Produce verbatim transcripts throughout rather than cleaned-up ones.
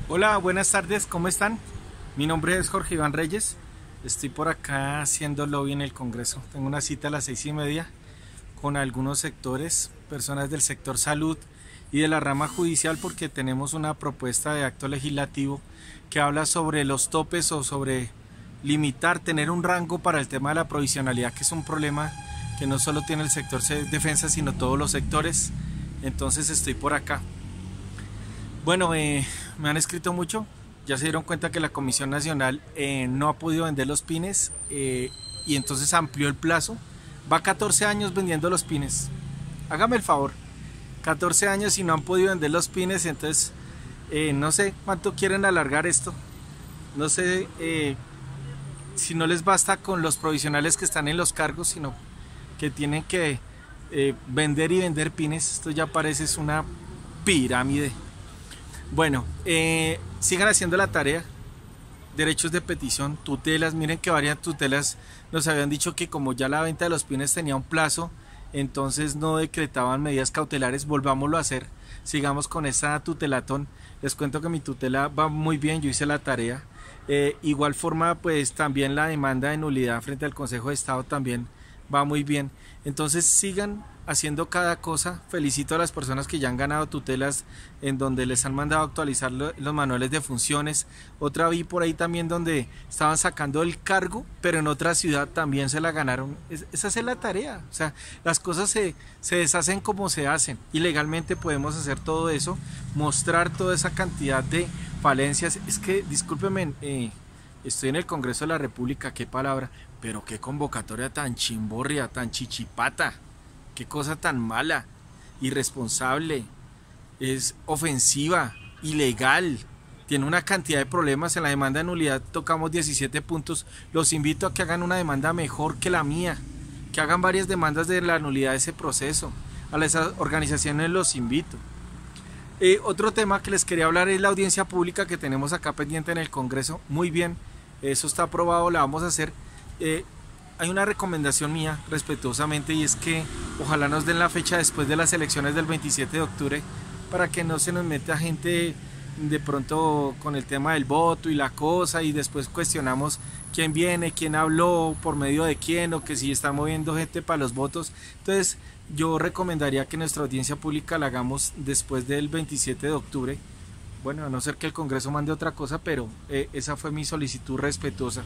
Hola, buenas tardes, ¿cómo están? Mi nombre es Jorge Iván Reyes, estoy por acá haciendo lobby en el Congreso. Tengo una cita a las seis y media con algunos sectores, personas del sector salud y de la rama judicial, porque tenemos una propuesta de acto legislativo que habla sobre los topes o sobre limitar, tener un rango para el tema de la provisionalidad, que es un problema que no solo tiene el sector defensa, sino todos los sectores. Entonces estoy por acá. Bueno, eh, me han escrito mucho, ya se dieron cuenta que la Comisión Nacional eh, no ha podido vender los pines eh, y entonces amplió el plazo. Va catorce años vendiendo los pines. Hágame el favor, catorce años y no han podido vender los pines, entonces eh, no sé cuánto quieren alargar esto. No sé eh, si no les basta con los provisionales que están en los cargos, sino que tienen que eh, vender y vender pines. Esto ya parece una pirámide. Bueno, eh, sigan haciendo la tarea. Derechos de petición, tutelas. Miren que varias tutelas nos habían dicho que como ya la venta de los pines tenía un plazo, entonces no decretaban medidas cautelares. Volvámoslo a hacer. Sigamos con esta tutelatón. Les cuento que mi tutela va muy bien, yo hice la tarea. Eh, igual forma, pues también la demanda de nulidad frente al Consejo de Estado también va muy bien. Entonces sigan haciendo cada cosa. Felicito a las personas que ya han ganado tutelas en donde les han mandado actualizar lo, los manuales de funciones. Otra vi por ahí también donde estaban sacando el cargo, pero en otra ciudad también se la ganaron. Es, esa es la tarea. O sea, las cosas se, se deshacen como se hacen y legalmente podemos hacer todo eso, mostrar toda esa cantidad de falencias. Es que, discúlpenme, eh, estoy en el Congreso de la República, qué palabra, pero qué convocatoria tan chimborria, tan chichipata. Qué cosa tan mala, irresponsable, es ofensiva, ilegal, tiene una cantidad de problemas. En la demanda de nulidad tocamos diecisiete puntos. Los invito a que hagan una demanda mejor que la mía, que hagan varias demandas de la nulidad de ese proceso. A las organizaciones los invito. Eh, otro tema que les quería hablar es la audiencia pública que tenemos acá pendiente en el Congreso. Muy bien, eso está aprobado, la vamos a hacer. Eh, Hay una recomendación mía respetuosamente, y es que ojalá nos den la fecha después de las elecciones del veintisiete de octubre para que no se nos meta gente de pronto con el tema del voto y la cosa, y después cuestionamos quién viene, quién habló, por medio de quién, o que si está moviendo gente para los votos. Entonces yo recomendaría que nuestra audiencia pública la hagamos después del veintisiete de octubre. Bueno, a no ser que el Congreso mande otra cosa, pero eh, esa fue mi solicitud respetuosa.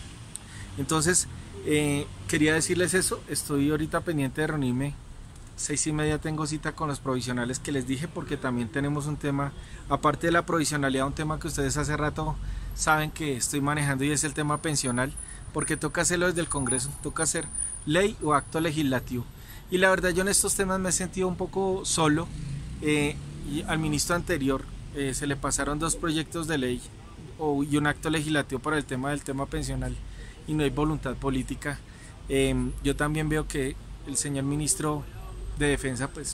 Entonces, eh, quería decirles eso. Estoy ahorita pendiente de reunirme. Seis y media tengo cita con los provisionales que les dije, porque también tenemos un tema, aparte de la provisionalidad, un tema que ustedes hace rato saben que estoy manejando, y es el tema pensional, porque toca hacerlo desde el Congreso, toca hacer ley o acto legislativo. Y la verdad, yo en estos temas me he sentido un poco solo. Eh, y al ministro anterior eh, se le pasaron dos proyectos de ley o, y un acto legislativo para el tema del tema pensional, y no hay voluntad política. Eh, yo también veo que el señor ministro de Defensa, pues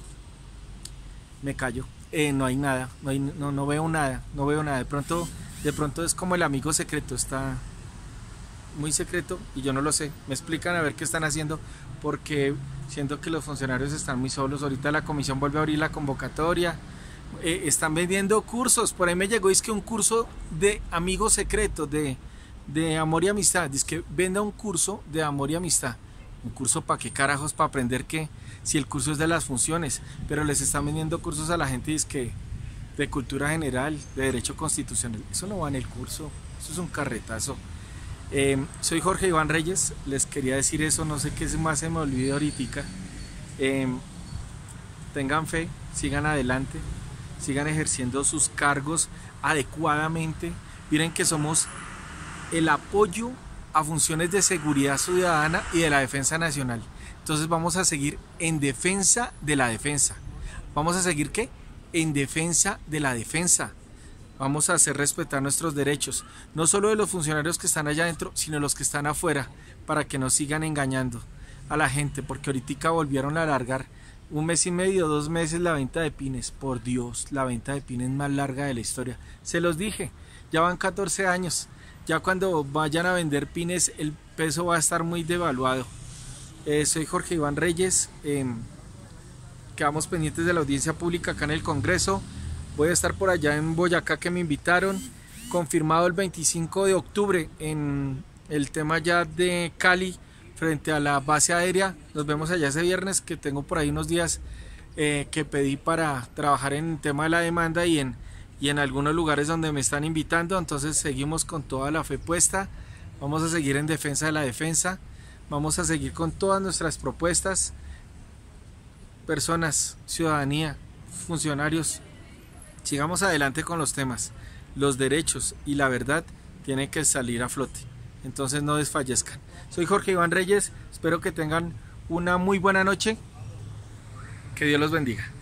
me callo, eh, no hay nada, no, hay, no, no veo nada, no veo nada. De pronto, de pronto es como el amigo secreto, está muy secreto y yo no lo sé. Me explican a ver qué están haciendo, porque siento que los funcionarios están muy solos. Ahorita la comisión vuelve a abrir la convocatoria. Eh, están vendiendo cursos, por ahí me llegó, es que un curso de amigos secretos, de de amor y amistad. Dice que venda un curso de amor y amistad. ¿Un curso para qué carajos? Para aprender qué, si el curso es de las funciones. Pero les están vendiendo cursos a la gente, dice que de cultura general, de derecho constitucional. Eso no va en el curso, eso es un carretazo. Eh, soy Jorge Iván Reyes, les quería decir eso, no sé qué más se me olvide ahorita. Eh, tengan fe, sigan adelante, sigan ejerciendo sus cargos adecuadamente. Miren que somos el apoyo a funciones de seguridad ciudadana y de la defensa nacional. Entonces vamos a seguir en defensa de la defensa. Vamos a seguir ¿qué? En defensa de la defensa. Vamos a hacer respetar nuestros derechos, no solo de los funcionarios que están allá adentro, sino los que están afuera, para que no sigan engañando a la gente, porque ahorita volvieron a alargar un mes y medio, dos meses la venta de pines. Por Dios, la venta de pines más larga de la historia. Se los dije, ya van catorce años. Ya cuando vayan a vender pines, el peso va a estar muy devaluado. Eh, soy Jorge Iván Reyes. Eh, quedamos pendientes de la audiencia pública acá en el Congreso. Voy a estar por allá en Boyacá, que me invitaron, confirmado el veinticinco de octubre en el tema ya de Cali frente a la base aérea. Nos vemos allá ese viernes, que tengo por ahí unos días eh, que pedí para trabajar en el tema de la demanda y en, y en algunos lugares donde me están invitando. Entonces seguimos con toda la fe puesta, vamos a seguir en defensa de la defensa, vamos a seguir con todas nuestras propuestas. Personas, ciudadanía, funcionarios, sigamos adelante con los temas. Los derechos y la verdad tienen que salir a flote, entonces no desfallezcan. Soy Jorge Iván Reyes, espero que tengan una muy buena noche, que Dios los bendiga.